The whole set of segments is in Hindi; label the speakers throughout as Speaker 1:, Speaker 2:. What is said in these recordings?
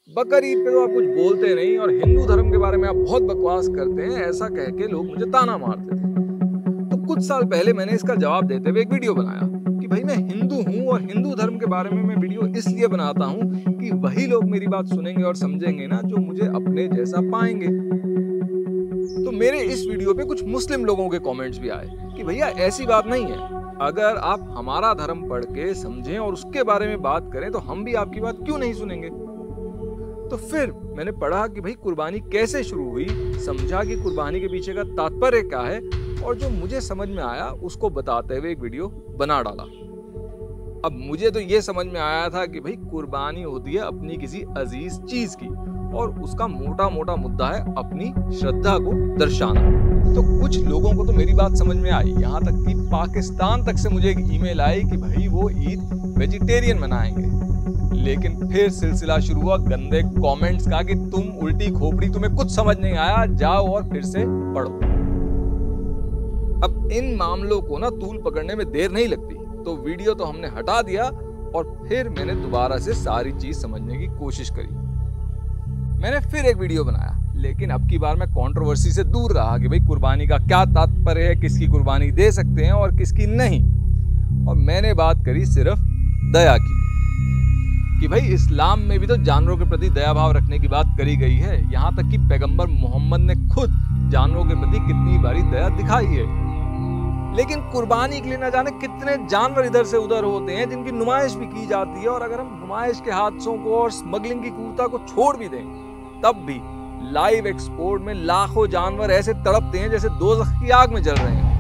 Speaker 1: बकर ईद पे तो आप कुछ बोलते नहीं और हिंदू धर्म के बारे में आप बहुत बकवास करते हैं, ऐसा कह के लोग मुझे ताना मारते थे। तो कुछ साल पहले मैंने इसका जवाब देते हुए एक वीडियो बनाया कि भाई मैं हिंदू हूँ और हिंदू धर्म के बारे में मैं वीडियो इसलिए बनाता हूँ कि वही लोग मेरी बात सुनेंगे और समझेंगे ना जो मुझे अपने जैसा पाएंगे। तो मेरे इस वीडियो पे कुछ मुस्लिम लोगों के कमेंट्स भी आए कि भैया ऐसी बात नहीं है, अगर आप हमारा धर्म पढ़ के समझें और उसके बारे में बात करें तो हम भी आपकी बात क्यों नहीं सुनेंगे। तो फिर मैंने पढ़ा कि भाई कुर्बानी कैसे शुरू हुई, समझा कि कुर्बानी के पीछे का तात्पर्य क्या है और जो मुझे समझ में आया उसको बताते हुए एक वीडियो बना डाला। अब मुझे तो ये समझ में आया था कि भाई कुर्बानी होती है अपनी किसी अजीज चीज की और उसका मोटा मोटा मुद्दा है अपनी श्रद्धा को दर्शाना। तो कुछ लोगों को तो मेरी बात समझ में आई, यहाँ तक कि पाकिस्तान तक से मुझे एक ईमेल आई कि भाई वो ईद वेजिटेरियन मनाएंगे। लेकिन फिर सिलसिला शुरू हुआ गंदे कमेंट्स का कि तुम उल्टी खोपड़ी, तुम्हें कुछ समझ नहीं आया, जाओ और फिर से पढ़ो। अब इन मामलों को ना तूल पकड़ने में देर नहीं लगती, तो वीडियो तो हमने हटा दिया और फिर मैंने दोबारा से सारी चीज समझने की कोशिश करी। मैंने फिर एक वीडियो बनाया, लेकिन अब की बार मैं कंट्रोवर्सी से दूर रहा कि भाई कुर्बानी का क्या तात्पर्य है, किसकी कुर्बानी दे सकते हैं और किसकी नहीं। और मैंने बात करी सिर्फ दया की कि भाई इस्लाम में भी तो जानवरों के प्रति दया भाव रखने की बात करी गई है। यहाँ तक कि पैगंबर मोहम्मद ने खुद जानवरों के प्रति कितनी बारी दया दिखाई है। लेकिन कुर्बानी के लिए न जाने कितने जानवर इधर से उधर होते हैं जिनकी नुमाइश भी की जाती है, और अगर हम नुमाइश के हादसों को और स्मगलिंग की क्रूरता को छोड़ भी दें तब भी लाइव एक्सपोर्ट में लाखों जानवर ऐसे तड़पते हैं जैसे दोज़ख की आग में जल रहे हैं।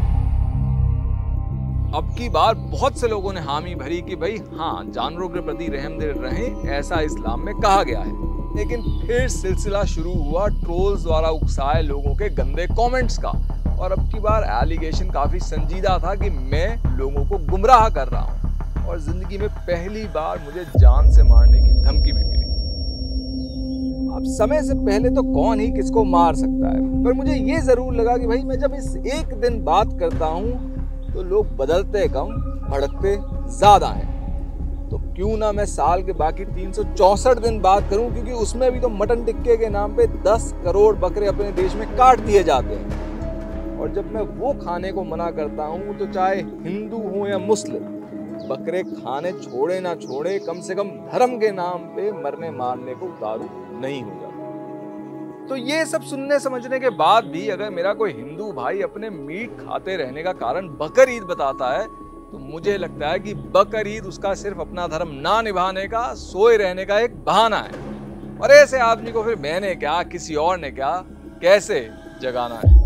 Speaker 1: अब की बार बहुत से लोगों ने हामी भरी कि भाई हाँ, जानवरों के प्रति रहमदिल रहें, ऐसा इस्लाम में कहा गया है। लेकिन फिर सिलसिला शुरू हुआ ट्रोल्स द्वारा उकसाए लोगों के गंदे कमेंट्स का, और अब की बार एलिगेशन काफी संजीदा था कि मैं लोगों को गुमराह कर रहा हूँ, और जिंदगी में पहली बार मुझे जान से मारने की धमकी भी मिली। अब समय से पहले तो कौन ही किसको मार सकता है, पर मुझे ये जरूर लगा कि भाई मैं जब इस एक दिन बात करता हूँ तो लोग बदलते कम भड़कते ज्यादा हैं। तो क्यों ना मैं साल के बाकी 364 दिन बात करूं, क्योंकि उसमें भी तो मटन टिक्के के नाम पे 10 करोड़ बकरे अपने देश में काट दिए जाते हैं। और जब मैं वो खाने को मना करता हूं तो चाहे हिंदू हो या मुस्लिम, बकरे खाने छोड़े ना छोड़े, कम से कम धर्म के नाम पे मरने मारने को उतारू नहीं हो जाता। तो ये सब सुनने समझने के बाद भी अगर मेरा कोई हिंदू भाई अपने मीट खाते रहने का कारण बकर ईद बताता है तो मुझे लगता है कि बकर ईद उसका सिर्फ अपना धर्म ना निभाने का, सोए रहने का एक बहाना है। और ऐसे आदमी को फिर मैंने क्या, किसी और ने क्या, कैसे जगाना है।